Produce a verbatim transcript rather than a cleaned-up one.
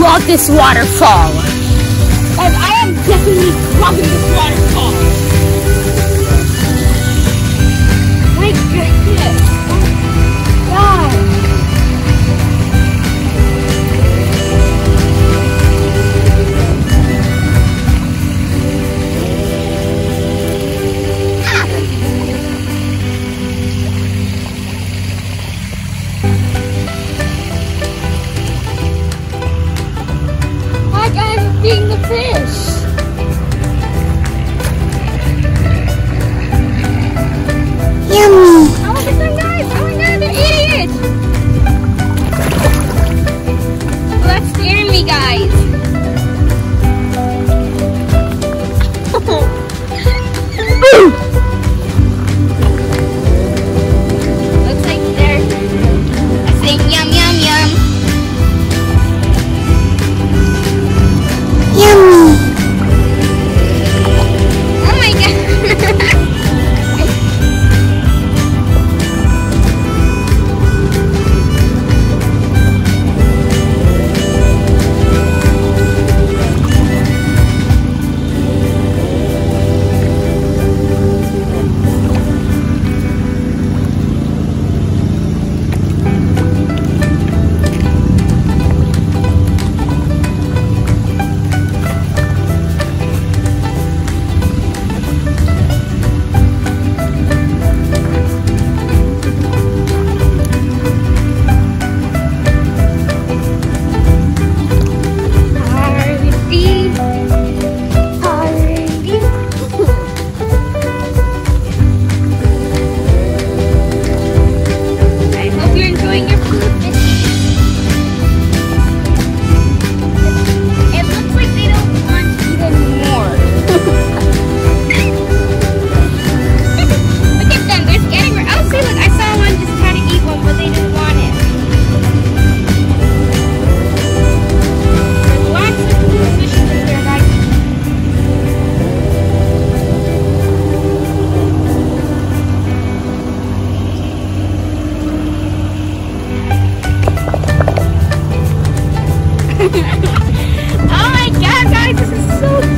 love this waterfall. And I am definitely loving this waterfall. My goodness. Oh, God. Eating the fish. Yummy. Oh, look at them guys. Oh my God, they're eating it. Well, that's scaring me, guys. Looks like they're saying yum, yum, yum. Oh my God, guys, this is so